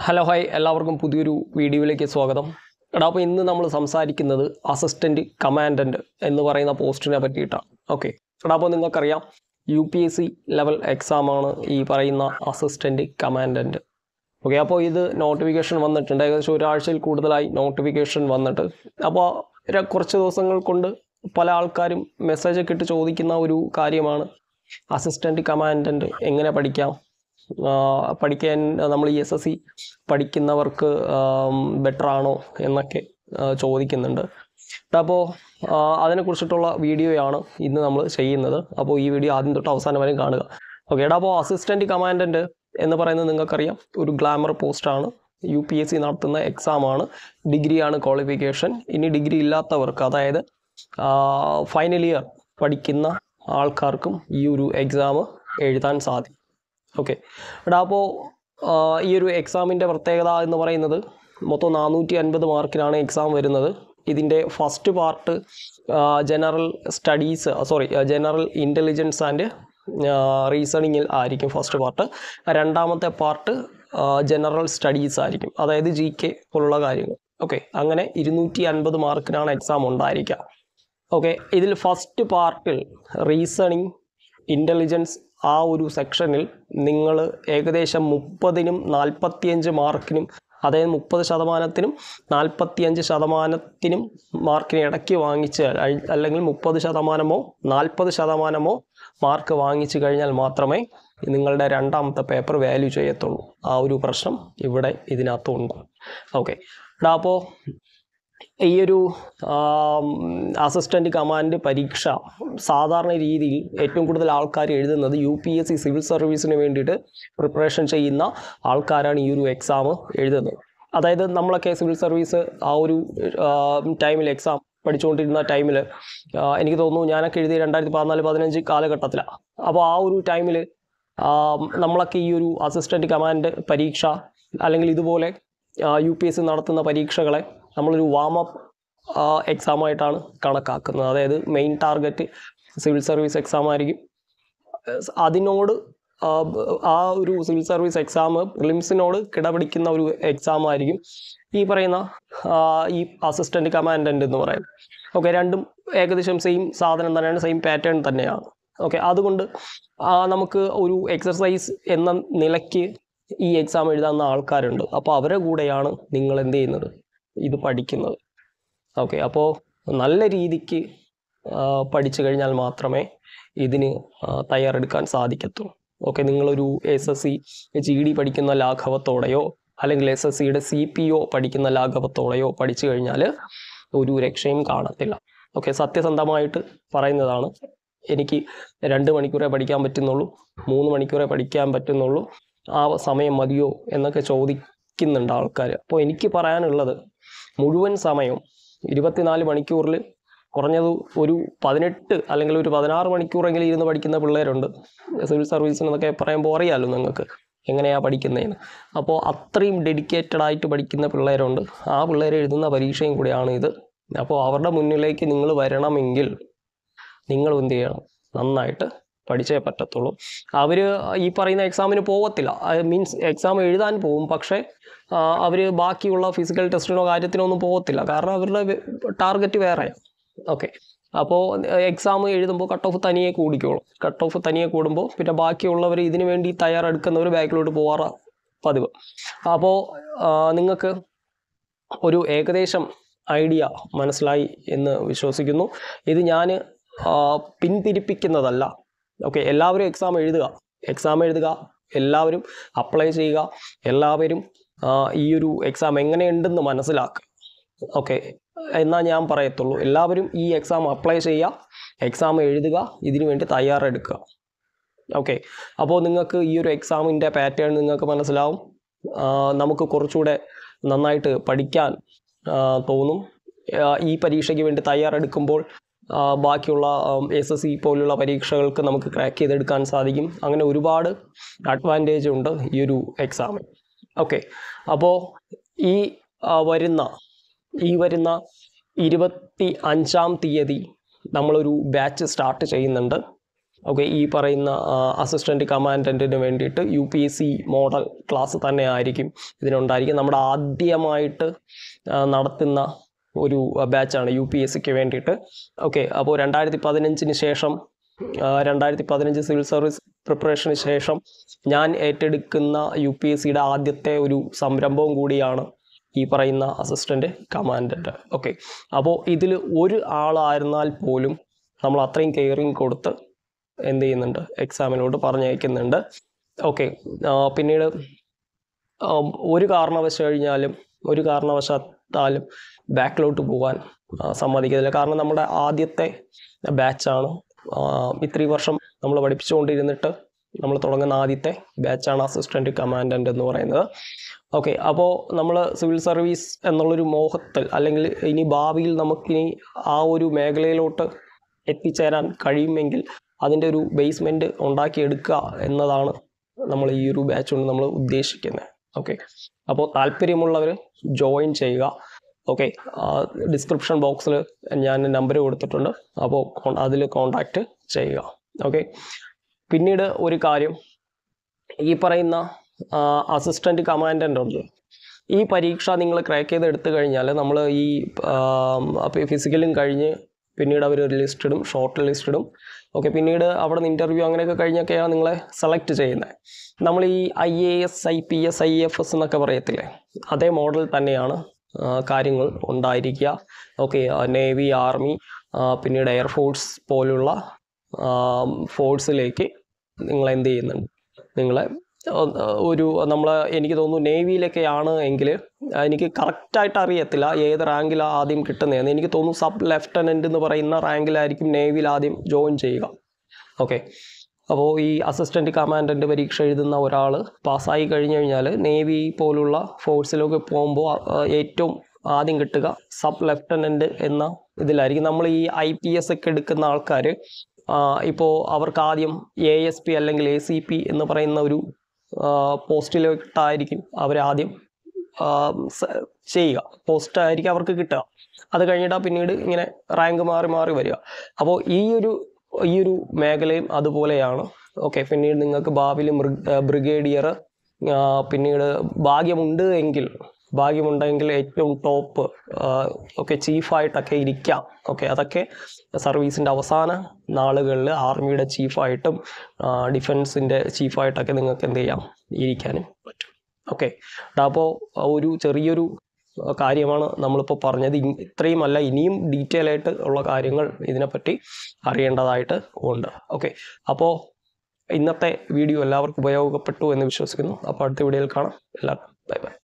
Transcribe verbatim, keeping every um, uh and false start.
Hello hi എല്ലാവർക്കും പുതിയൊരു വീഡിയോയിലേക്ക് സ്വാഗതം. എടാ അപ്പോൾ ഇന്ന് നമ്മൾ സംസാരിക്കുന്നത് അസിസ്റ്റൻറ്റ് കമാൻഡൻറ്റ് എന്ന് പറയുന്ന പോസ്റ്റിനെ പറ്റിയിട്ടാണ്. ഓക്കെ എടാ അപ്പോൾ നിങ്ങൾക്കറിയാം U P S C level എക്സാമാണ് ഈ പറയുന്ന അസിസ്റ്റൻറ്റ് കമാൻഡൻറ്റ്. ഓക്കെ അപ്പോൾ ഇത് നോട്ടിഫിക്കേഷൻ വന്നിട്ടുണ്ട്, ഏകദേശം ഒരാഴ്ചയിൽ കൂടുതലായി നോട്ടിഫിക്കേഷൻ വന്നിട്ട്. അപ്പോൾ കുറച്ച് ദിവസങ്ങൾ കൊണ്ട് പല ആൾക്കാരും മെസ്സേജൊക്കെ ഇട്ട് ചോദിക്കുന്ന ഒരു കാര്യമാണ് അസിസ്റ്റൻറ്റ് കമാൻഡൻറ്റ് എങ്ങനെ പഠിക്കാം, പഠിക്കാൻ നമ്മൾ ഈ എസ് എസ് സി പഠിക്കുന്നവർക്ക് ബെറ്റർ ആണോ എന്നൊക്കെ ചോദിക്കുന്നുണ്ട്. അപ്പോൾ അതിനെക്കുറിച്ചിട്ടുള്ള വീഡിയോയാണ് ഇന്ന് നമ്മൾ ചെയ്യുന്നത്. അപ്പോൾ ഈ വീഡിയോ ആദ്യം തൊട്ട് അവസാനം വരെ കാണുക. ഓക്കെ എടാ അപ്പോൾ അസിസ്റ്റൻറ്റ് കമാൻഡൻറ്റ് എന്ന് പറയുന്നത് നിങ്ങൾക്കറിയാം ഒരു ഗ്ലാമർ പോസ്റ്റാണ്, യു പി എസ് സി നടത്തുന്ന എക്സാമാണ്, ഡിഗ്രിയാണ് ക്വാളിഫിക്കേഷൻ. ഇനി ഡിഗ്രി ഇല്ലാത്തവർക്ക്, അതായത് ഫൈനൽ ഇയർ പഠിക്കുന്ന ആൾക്കാർക്കും ഈ ഒരു എക്സാം എഴുതാൻ സാധിക്കും. ഓക്കെ എടാ അപ്പോൾ ഈ ഒരു എക്സാമിൻ്റെ പ്രത്യേകത എന്ന് പറയുന്നത് മൊത്തം നാനൂറ്റി അൻപത് മാർക്കിനാണ് എക്സാം വരുന്നത്. ഇതിൻ്റെ first part general studies sorry general intelligence and റീസണിങ്ങിൽ ആയിരിക്കും ഫസ്റ്റ് പാർട്ട്. രണ്ടാമത്തെ പാർട്ട് ജനറൽ സ്റ്റഡീസ് ആയിരിക്കും, അതായത് ജി കെ പോലുള്ള കാര്യങ്ങൾ. ഓക്കെ അങ്ങനെ ഇരുന്നൂറ്റി അൻപത് മാർക്കിനാണ് എക്സാം ഉണ്ടായിരിക്കുക. ഓക്കെ ഇതിൽ ഫസ്റ്റ് പാർട്ടിൽ റീസണിങ് ഇൻ്റലിജൻസ് ആ ഒരു സെക്ഷനിൽ നിങ്ങൾ ഏകദേശം മുപ്പതിനും നാൽപ്പത്തിയഞ്ച് മാർക്കിനും, അതായത് മുപ്പത് ശതമാനത്തിനും നാൽപ്പത്തിയഞ്ച് ശതമാനത്തിനും മാർക്കിന് ഇടയ്ക്ക് വാങ്ങിച്ച് അല്ലെങ്കിൽ മുപ്പത് ശതമാനമോ നാൽപ്പത് ശതമാനമോ മാർക്ക് വാങ്ങിച്ചു കഴിഞ്ഞാൽ മാത്രമേ നിങ്ങളുടെ രണ്ടാമത്തെ പേപ്പർ വാല്യൂ ചെയ്യത്തുള്ളൂ. ആ ഒരു പ്രശ്നം ഇവിടെ ഇതിനകത്തുണ്ട്. ഓക്കെ എടാ അപ്പോൾ ഈ ഒരു അസിസ്റ്റൻറ്റ് കമാൻഡ് പരീക്ഷ സാധാരണ രീതിയിൽ ഏറ്റവും കൂടുതൽ ആൾക്കാർ എഴുതുന്നത് U P S C civil സർവീസിന് വേണ്ടിയിട്ട് പ്രിപ്പറേഷൻ ചെയ്യുന്ന ആൾക്കാരാണ് ഈ ഒരു എക്സാം എഴുതുന്നത്. അതായത് നമ്മളൊക്കെ സിവിൽ സർവീസ് ആ ഒരു ടൈമിൽ എക്സാം പഠിച്ചുകൊണ്ടിരുന്ന ടൈമിൽ എനിക്ക് തോന്നുന്നു ഞാനൊക്കെ എഴുതി രണ്ടായിരത്തി പതിനാല് പതിനഞ്ച് കാലഘട്ടത്തിലാണ്. അപ്പോൾ ആ ഒരു ടൈമിൽ നമ്മളൊക്കെ ഈ ഒരു അസിസ്റ്റൻറ്റ് കമാൻഡ് പരീക്ഷ അല്ലെങ്കിൽ ഇതുപോലെ യു പി എസ് സി നടത്തുന്ന പരീക്ഷകളെ നമ്മളൊരു വാം അപ്പ് എക്സാമായിട്ടാണ് കണക്കാക്കുന്നത്. അതായത് main target civil service exam ആയിരിക്കും. അതിനോട് ആ ഒരു സിവിൽ സർവീസ് എക്സാം പ്രിലിംസിനോട് കിടപിടിക്കുന്ന ഒരു എക്സാം ആയിരിക്കും ഈ പറയുന്ന ഈ അസിസ്റ്റൻറ്റ് കമാൻഡൻറ്റ് എന്ന് പറയുന്നത്. ഓക്കെ രണ്ടും ഏകദേശം സെയിം സാധനം തന്നെയാണ്, സെയിം പാറ്റേൺ തന്നെയാണ്. ഓക്കെ അതുകൊണ്ട് നമുക്ക് ഒരു എക്സർസൈസ് എന്ന നിലയ്ക്ക് ഈ എക്സാം എഴുതാവുന്ന ആൾക്കാരുണ്ട്. അപ്പോൾ അവരുടെ കൂടെയാണ് നിങ്ങൾ എന്ത് ചെയ്യുന്നത്, ഇത് പഠിക്കുന്നത്. ഓക്കെ അപ്പോൾ നല്ല രീതിക്ക് പഠിച്ചു കഴിഞ്ഞാൽ മാത്രമേ ഇതിന് തയ്യാറെടുക്കാൻ സാധിക്കത്തുള്ളൂ. ഓക്കെ നിങ്ങളൊരു S S C G D പഠിക്കുന്ന ലാഘവത്തോടെയോ അല്ലെങ്കിൽ എസ് എസ് സിയുടെ സി പി ഒ പഠിക്കുന്ന ലാഘവത്തോടെയോ പഠിച്ചു കഴിഞ്ഞാൽ ഒരു രക്ഷയും കാണത്തില്ല. ഓക്കെ സത്യസന്ധമായിട്ട് പറയുന്നതാണ്. എനിക്ക് രണ്ട് മണിക്കൂറേ പഠിക്കാൻ പറ്റുന്നുള്ളൂ, മൂന്ന് മണിക്കൂറേ പഠിക്കാൻ പറ്റുന്നുള്ളൂ, ആ സമയം മതിയോ എന്നൊക്കെ ചോദിക്കുന്നുണ്ട് ആൾക്കാർ. അപ്പോൾ എനിക്ക് പറയാനുള്ളത് മുഴുവൻ സമയം ഇരുപത്തിനാല് മണിക്കൂറിൽ കുറഞ്ഞത് ഒരു പതിനെട്ട് അല്ലെങ്കിൽ ഒരു പതിനാറ് മണിക്കൂറെങ്കിലും ഇരുന്ന് പഠിക്കുന്ന പിള്ളേരുണ്ട്. സിവിൽ സർവീസിന് എന്നൊക്കെ പറയുമ്പോൾ അറിയാമല്ലോ നിങ്ങൾക്ക് എങ്ങനെയാണ് പഠിക്കുന്നതെന്ന്. അപ്പോൾ അത്രയും ഡെഡിക്കേറ്റഡ് ആയിട്ട് പഠിക്കുന്ന പിള്ളേരുണ്ട്. ആ പിള്ളേർ എഴുതുന്ന പരീക്ഷയും കൂടിയാണ് ഇത്. അപ്പോൾ അവരുടെ മുന്നിലേക്ക് നിങ്ങൾ വരണമെങ്കിൽ നിങ്ങൾ എന്ത് ചെയ്യണം, നന്നായിട്ട് പഠിച്ചേ പറ്റത്തുള്ളൂ. അവർ ഈ പറയുന്ന എക്സാമിന് പോകത്തില്ല, മീൻസ് എക്സാം എഴുതാൻ പോകും, പക്ഷേ അവർ ബാക്കിയുള്ള ഫിസിക്കൽ ടെസ്റ്റിനോ കാര്യത്തിനോ ഒന്നും പോകത്തില്ല. കാരണം അവരുടെ ടാർഗറ്റ് വേറെയാണ്. ഓക്കെ അപ്പോൾ എക്സാം എഴുതുമ്പോൾ കട്ട് ഓഫ് തനിയെ കൂടിക്കോളും. കട്ട് ഓഫ് തനിയെ കൂടുമ്പോൾ പിന്നെ ബാക്കിയുള്ളവർ ഇതിനു വേണ്ടി തയ്യാറെടുക്കുന്നവർ ബാക്കിലോട്ട് പോകാറ പതിവ്. അപ്പോൾ നിങ്ങൾക്ക് ഒരു ഏകദേശം ഐഡിയ മനസ്സിലായി എന്ന് വിശ്വസിക്കുന്നു. ഇത് ഞാൻ പിന്തിരിപ്പിക്കുന്നതല്ല. ഓക്കെ എല്ലാവരും എക്സാം എഴുതുക, എക്സാം എഴുതുക, എല്ലാവരും അപ്ലൈ ചെയ്യുക, എല്ലാവരും ഈ ഒരു എക്സാം എങ്ങനെയുണ്ടെന്ന് മനസ്സിലാക്കുക. ഓക്കെ എന്നാൽ ഞാൻ പറയത്തുള്ളൂ. എല്ലാവരും ഈ എക്സാം അപ്ലൈ ചെയ്യുക, എക്സാം എഴുതുക, ഇതിനു വേണ്ടി തയ്യാറെടുക്കുക. ഓക്കെ അപ്പോൾ നിങ്ങൾക്ക് ഈ ഒരു എക്സാമിൻ്റെ പാറ്റേൺ നിങ്ങൾക്ക് മനസ്സിലാവും. നമുക്ക് കുറച്ചുകൂടെ നന്നായിട്ട് പഠിക്കാൻ തോന്നും. ഈ പരീക്ഷയ്ക്ക് വേണ്ടി തയ്യാറെടുക്കുമ്പോൾ ബാക്കിയുള്ള എസ് എസ് സി പോലുള്ള പരീക്ഷകൾക്ക് നമുക്ക് ക്രാക്ക് ചെയ്തെടുക്കാൻ സാധിക്കും. അങ്ങനെ ഒരുപാട് അഡ്വാൻറ്റേജ് ഉണ്ട് ഈ ഒരു എക്സാമിന്. ഓക്കെ അപ്പോൾ ഈ വരുന്ന ഈ വരുന്ന ഇരുപത്തി അഞ്ചാം തീയതി നമ്മളൊരു ബാച്ച് സ്റ്റാർട്ട് ചെയ്യുന്നുണ്ട്. ഓക്കെ, ഈ പറയുന്ന അസിസ്റ്റൻറ്റ് കമാൻഡൻറ്റിന് വേണ്ടിയിട്ട് U P S C model class തന്നെ ആയിരിക്കും ഇതിനുണ്ടായിരിക്കും. നമ്മുടെ ആദ്യമായിട്ട് നടത്തുന്ന ഒരു ബാച്ചാണ് യു പി എസ് സിക്ക് വേണ്ടിയിട്ട്. ഓക്കെ, അപ്പോൾ രണ്ടായിരത്തി പതിനഞ്ചിന് ശേഷം രണ്ടായിരത്തി പതിനഞ്ച് സിവിൽ സർവീസ് പ്രിപ്പറേഷന് ശേഷം ഞാൻ ഏറ്റെടുക്കുന്ന യു പി എസ് സിയുടെ ആദ്യത്തെ ഒരു സംരംഭവും കൂടിയാണ് ഈ പറയുന്ന അസിസ്റ്റൻറ്റ് കമാൻഡൻറ്റ്. ഓക്കെ, അപ്പോൾ ഇതിൽ ഒരു ആളായിരുന്നാൽ പോലും നമ്മൾ അത്രയും കെയറിങ് കൊടുത്ത് എന്ത് ചെയ്യുന്നുണ്ട്, എക്സാമിനോട് പറഞ്ഞയക്കുന്നുണ്ട്. ഓക്കെ, പിന്നീട് ഒരു കാരണവശ കഴിഞ്ഞാലും ഒരു കാരണവശാത്താലും ബാക്കിലോട്ട് പോകാൻ സമ്മതിക്കത്തില്ല. കാരണം നമ്മുടെ ആദ്യത്തെ ബാച്ചാണ്. ഇത്രയും വർഷം നമ്മൾ പഠിപ്പിച്ചുകൊണ്ടിരുന്നിട്ട് നമ്മൾ തുടങ്ങുന്ന ആദ്യത്തെ ബാച്ചാണ് അസിസ്റ്റൻറ്റ് കമാൻഡൻറ്റ് എന്ന് പറയുന്നത്. ഓക്കെ, അപ്പോൾ നമ്മൾ സിവിൽ സർവീസ് എന്നുള്ളൊരു മോഹത്തിൽ, അല്ലെങ്കിൽ ഇനി ഭാവിയിൽ നമുക്കിനി ആ ഒരു മേഖലയിലോട്ട് എത്തിച്ചേരാൻ കഴിയുമെങ്കിൽ അതിൻ്റെ ഒരു ബേസ്മെൻറ്റ് ഉണ്ടാക്കിയെടുക്കുക എന്നതാണ് നമ്മൾ ഈ ഒരു ബാച്ച് കൊണ്ട് നമ്മൾ ഉദ്ദേശിക്കുന്നത്. ഓക്കെ, അപ്പോൾ താല്പര്യമുള്ളവർ ജോയിൻ ചെയ്യുക. ഓക്കെ, ഡിസ്ക്രിപ്ഷൻ ബോക്സിൽ ഞാൻ നമ്പർ കൊടുത്തിട്ടുണ്ട്, അപ്പോൾ അതിൽ കോൺടാക്റ്റ് ചെയ്യുക. ഓക്കെ, പിന്നീട് ഒരു കാര്യം, ഈ പറയുന്ന അസിസ്റ്റൻറ്റ് കമാൻഡൻ്റ് ഉണ്ട്, ഈ പരീക്ഷ നിങ്ങൾ ക്രാക്ക് ചെയ്ത് എടുത്തു കഴിഞ്ഞാൽ നമ്മൾ ഈ ഫിസിക്കലും കഴിഞ്ഞ് പിന്നീട് അവർ ഒരു ലിസ്റ്റ് ഇടും, ഷോർട്ട് ലിസ്റ്റ് ഇടും. ഓക്കെ, പിന്നീട് അവിടെ നിന്ന് ഇൻ്റർവ്യൂ അങ്ങനെയൊക്കെ കഴിഞ്ഞൊക്കെയാണ് നിങ്ങളെ സെലക്ട് ചെയ്യുന്നത്. നമ്മൾ ഈ I A S, I P S, I F S എന്നൊക്കെ പറയത്തില്ലേ, അതേ മോഡൽ തന്നെയാണ് കാര്യങ്ങൾ ഉണ്ടായിരിക്കുക. ഓക്കെ, നേവി, ആർമി, പിന്നീട് എയർഫോഴ്സ് പോലുള്ള ഫോഴ്സിലേക്ക് നിങ്ങൾ എന്ത് ചെയ്യുന്നുണ്ട്, നിങ്ങളെ ഒരു നമ്മൾ എനിക്ക് തോന്നുന്നു നേവിയിലൊക്കെയാണ് എങ്കിൽ എനിക്ക് കറക്റ്റായിട്ട് അറിയത്തില്ല ഏത് റാങ്കിലാണ് ആദ്യം കിട്ടുന്നതെന്ന്. എനിക്ക് തോന്നുന്നു സബ് ലെഫ്റ്റനൻ്റ് എന്ന് പറയുന്ന റാങ്കിലായിരിക്കും നേവിയിൽ ആദ്യം ജോയിൻ ചെയ്യുക. ഓക്കെ, അപ്പോൾ ഈ അസിസ്റ്റൻറ്റ് കമാൻഡൻറ്റ് പരീക്ഷ എഴുതുന്ന ഒരാൾ പാസ്സായി കഴിഞ്ഞ് കഴിഞ്ഞാൽ നേവി പോലുള്ള ഫോഴ്സിലൊക്കെ പോകുമ്പോൾ ഏറ്റവും ആദ്യം കിട്ടുക സബ് ലെഫ്റ്റനൻ്റ് എന്ന ഇതിലായിരിക്കും. നമ്മൾ ഈ ഐ പി എസ് ഒക്കെ എടുക്കുന്ന ആൾക്കാർ ഇപ്പോൾ അവർക്ക് ആദ്യം എ എസ് പി അല്ലെങ്കിൽ എ സി പി എന്ന് പറയുന്ന ഒരു പോസ്റ്റിലോട്ടായിരിക്കും അവരാദ്യം ചെയ്യുക, പോസ്റ്റായിരിക്കും അവർക്ക് കിട്ടുക. അത് കഴിഞ്ഞിട്ട് പിന്നീട് ഇങ്ങനെ റാങ്ക് മാറി മാറി വരിക. അപ്പോൾ ഈ ഒരു ഈ ഒരു മേഖലയും അതുപോലെയാണ്. ഓക്കെ, പിന്നീട് നിങ്ങൾക്ക് ഭാവിയിൽ ബ്രിഗേഡിയർ, പിന്നീട് ഭാഗ്യമുണ്ട് എങ്കിൽ ഭാഗ്യമുണ്ടെങ്കിൽ ഏറ്റവും ടോപ്പ് ഒക്കെ ചീഫായിട്ടൊക്കെ ഇരിക്കാം. ഓക്കെ, അതൊക്കെ സർവീസിൻ്റെ അവസാന നാളുകളിൽ ആർമിയുടെ ചീഫായിട്ടും ഡിഫൻസിൻ്റെ ചീഫായിട്ടൊക്കെ നിങ്ങൾക്ക് എന്ത് ചെയ്യാം, ഇരിക്കാനും പറ്റും. ഓക്കെ, അപ്പോൾ ഒരു ചെറിയൊരു കാര്യമാണ് നമ്മളിപ്പോൾ പറഞ്ഞത്. ഇത്രയും അല്ല, ഇനിയും ഡീറ്റെയിൽ ആയിട്ട് ഉള്ള കാര്യങ്ങൾ ഇതിനെപ്പറ്റി അറിയേണ്ടതായിട്ട് ഉണ്ട്. ഓക്കെ, അപ്പോൾ ഇന്നത്തെ വീഡിയോ എല്ലാവർക്കും ഉപയോഗപ്പെട്ടു എന്ന് വിശ്വസിക്കുന്നു. അപ്പോൾ അടുത്ത വീഡിയോയിൽ കാണാം. എല്ലാവർക്കും ബൈ ബൈ.